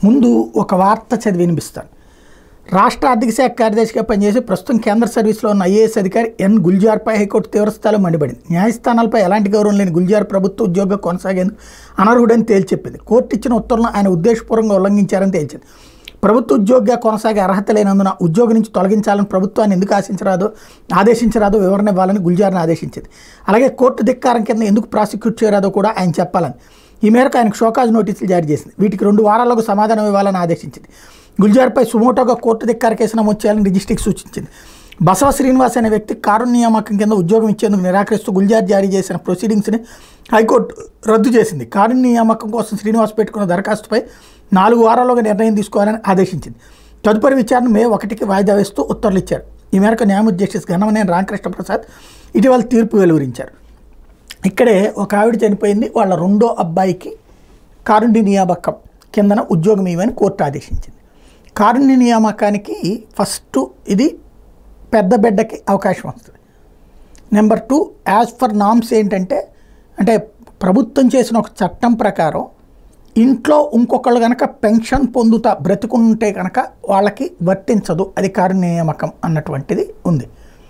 ముందు ఒక వార్త చదివి వినిపిస్తాను. రాష్ట్ర ఆర్థిక శాఖ కార్యదర్శిగా పనిచేసి ప్రస్తుతం కేంద్ర సర్వీస్లో ఉన్న ఐఏఎస్ అధికారి ఎన్ గుల్జార్పై హైకోర్టు తీవ్రస్థాయిలో మండిపడింది. న్యాయస్థానాలపై ఎలాంటి గౌరవం లేని గుల్జార్ ప్రభుత్వ ఉద్యోగం కొనసాగేందుకు అనర్హుడని తేల్చెప్పింది. కోర్టు ఇచ్చిన ఉత్తర్వులను ఆయన ఉద్దేశపూర్వకంగా ఉల్లంఘించారని తేల్చింది. ప్రభుత్వ ఉద్యోగిగా కొనసాగే అర్హత లేనందున ఉద్యోగం నుంచి తొలగించాలని ప్రభుత్వాన్ని ఎందుకు ఆదేశించరాదో వివరణ ఇవ్వాలని గుల్జార్ని ఆదేశించింది. అలాగే కోర్టు ధిక్కారం కింద ఎందుకు ప్రాసిక్యూట్ చేయరాదో కూడా ఆయన చెప్పాలని. ఈ మేరకు ఆయనకు షోకాజ్ నోటీసులు జారీ చేసింది. వీటికి 2 వారాలకు సమాధానం ఇవ్వాలని ఆదేశించింది. గుల్జార్పై సుమోటోగా కోర్టు ధిక్కార కేసు నమోదు చేయాలని రిజిస్ట్రీకి సూచించింది. బసవ శ్రీనివాస్ అనే వ్యక్తి కారు నియామకం కింద ఉద్యోగం ఇచ్చేందుకు నిరాకరిస్తూ గుల్జార్ జారీ చేసిన ప్రొసీడింగ్స్ని హైకోర్టు రద్దు చేసింది. కారు నియామకం కోసం శ్రీనివాస్ పెట్టుకున్న దరఖాస్తుపై 4 వారాల్లోగా నిర్ణయం తీసుకోవాలని ఆదేశించింది. తదుపరి విచారణ మే 1కి వాయిదా వేస్తూ ఉత్తర్వులు ఇచ్చారు. ఈ మేరకు న్యాయమూర్తి జస్టిస్ ఘనమనేని రామకృష్ణ ప్రసాద్ ఇటీవల తీర్పు వెలువరించారు. ఇక్కడే ఒక ఆవిడ చనిపోయింది. వాళ్ళ 2వ అబ్బాయికి కారుణ్య నియామకం కిందన ఉద్యోగం ఇవ్వని కోర్టు ఆదేశించింది. కారుణ్య నియామకానికి ఫస్ట్ ఇది పెద్ద బిడ్డకి అవకాశం వస్తుంది. నెంబర్ 2 యాజ్ ఫర్ నామ్స్ ఏంటంటే ప్రభుత్వం చేసిన ఒక చట్టం ప్రకారం ఇంట్లో ఇంకొకళ్ళు కనుక పెన్షన్ పొందుతా బ్రతికుంటే కనుక వాళ్ళకి వర్తించదు, అది కారుణ్య నియామకం అన్నటువంటిది ఉంది.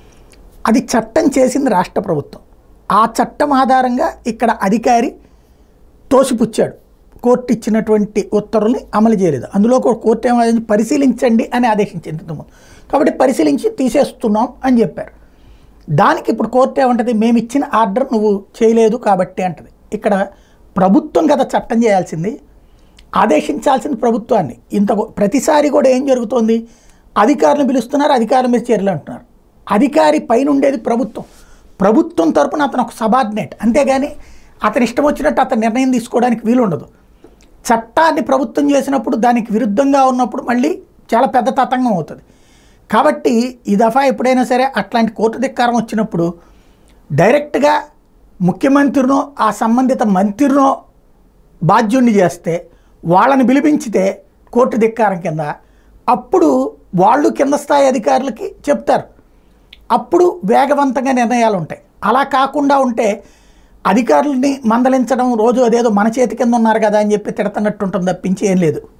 అది చట్టం చేసింది రాష్ట్ర ప్రభుత్వం. ఆ చట్టం ఆధారంగా ఇక్కడ అధికారి తోసిపుచ్చాడు. కోర్టు ఇచ్చినటువంటి ఉత్తర్వుల్ని అమలు చేయలేదు. అందులో కోర్టు ఏమో పరిశీలించండి అని ఆదేశించింది ఇంతకుముందు. కాబట్టి పరిశీలించి తీసేస్తున్నాం అని చెప్పారు. దానికి ఇప్పుడు కోర్టు ఏమంటుంది, మేము ఇచ్చిన ఆర్డర్ నువ్వు చేయలేదు కాబట్టి అంటది. ఇక్కడ ప్రభుత్వం కదా చట్టం చేయాల్సింది, ఆదేశించాల్సింది ప్రభుత్వాన్ని. ప్రతిసారి కూడా ఏం జరుగుతోంది, అధికారులను పిలుస్తున్నారు, అధికారుల మీద చర్యలు అంటున్నారు. అధికారి పైన ఉండేది ప్రభుత్వం. ప్రభుత్వం తరపున అతను ఒక సబార్డినేట్, అంతేగాని అతని ఇష్టం వచ్చినట్టు అతను నిర్ణయం తీసుకోవడానికి వీలు ఉండదు. చట్టాన్ని ప్రభుత్వం చేసినప్పుడు దానికి విరుద్ధంగా ఉన్నప్పుడు మళ్ళీ చాలా పెద్ద తతంగం అవుతుంది. కాబట్టి ఈ దఫా ఎప్పుడైనా సరే అట్లాంటి కోర్టు ధిక్కారం వచ్చినప్పుడు డైరెక్ట్గా ముఖ్యమంత్రినో ఆ సంబంధిత మంత్రినో బాధ్యుణ్ణి చేస్తే, వాళ్ళని పిలిపించితే కోర్టు ధిక్కారం కింద, అప్పుడు వాళ్ళు కింద స్థాయి అధికారులకి చెప్తారు. అప్పుడు వేగవంతంగా నిర్ణయాలు ఉంటాయి. అలా కాకుండా ఉంటే అధికారులని మందలించడం, రోజు అదేదో మన చేతి కింద ఉన్నారు కదా అని చెప్పి తిడుతున్నట్టు ఉంటుంది తప్పించి ఏం లేదు.